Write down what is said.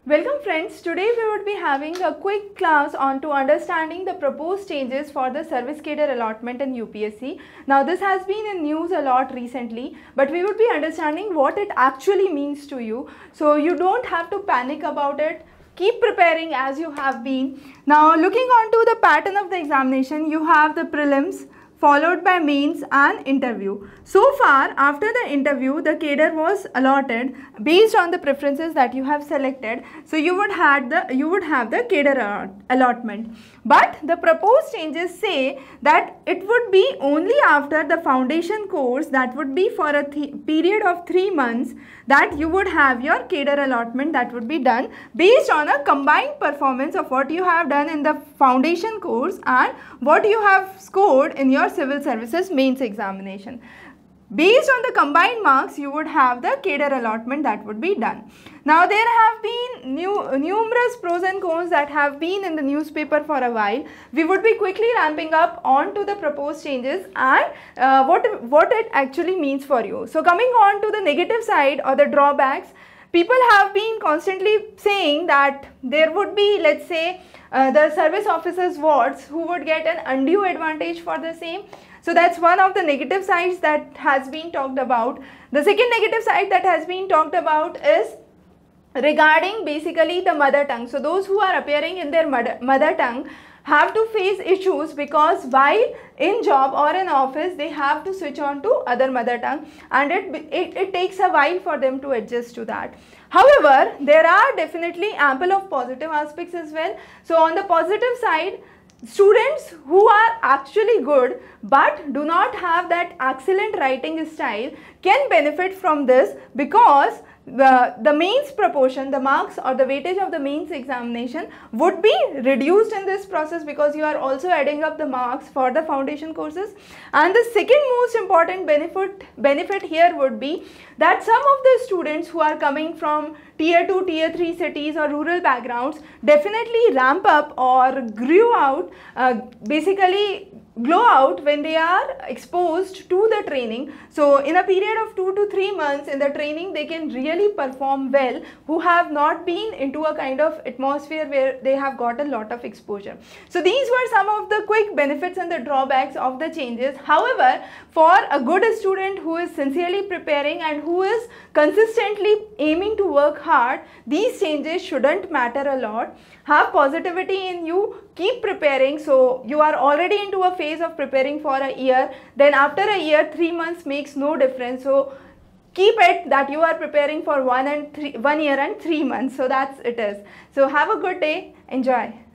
Welcome friends, today we would be having a quick class on to understanding the proposed changes for the service cadre allotment in UPSC. Now this has been in news a lot recently, but we would be understanding what it actually means to you. So you don't have to panic about it. Keep preparing as you have been. Now looking on to the pattern of the examination, you have the prelims followed by mains and interview. So far, after the interview, the cadre was allotted based on the preferences that you have selected. So you would have the cadre allotment. But the proposed changes say that it would be only after the foundation course, that would be for a period of 3 months, that you would have your cadre allotment that would be done based on a combined performance of what you have done in the foundation course and what you have scored in your civil services mains examination. Based on the combined marks, you would have the cadre allotment that would be done. Now there have been numerous pros and cons that have been in the newspaper for a while. We would be quickly ramping up on to the proposed changes and what it actually means for you. So coming on to the negative side or the drawbacks, people have been constantly saying that there would be, let's say, the service officers wards who would get an undue advantage for the same. So that's one of the negative sides that has been talked about. The second negative side that has been talked about is regarding basically the mother tongue. So those who are appearing in their mother tongue have to face issues because while in job or in office they have to switch on to other mother tongue, and it takes a while for them to adjust to that. However, there are definitely ample of positive aspects as well. So on the positive side, students who are actually good but do not have that excellent writing style can benefit from this, because the mains proportion, the marks or the weightage of the mains examination would be reduced in this process, because you are also adding up the marks for the foundation courses. And the second most important benefit here would be that some of the students who are coming from tier 2, tier 3 cities or rural backgrounds definitely ramp up or glow out when they are exposed to the training. So in a period of 2 to 3 months in the training, they can really perform well who have not been into a kind of atmosphere where they have got a lot of exposure. So these were some of the quick benefits and the drawbacks of the changes. However, for a good student who is sincerely preparing and who is consistently aiming to work hard, these changes shouldn't matter a lot. Have positivity in you, keep preparing. So you are already into a phase of preparing for a year, then after a year 3 months makes no difference. So keep it that you are preparing for 1 year and 3 months. So that's it is. So have a good day, enjoy.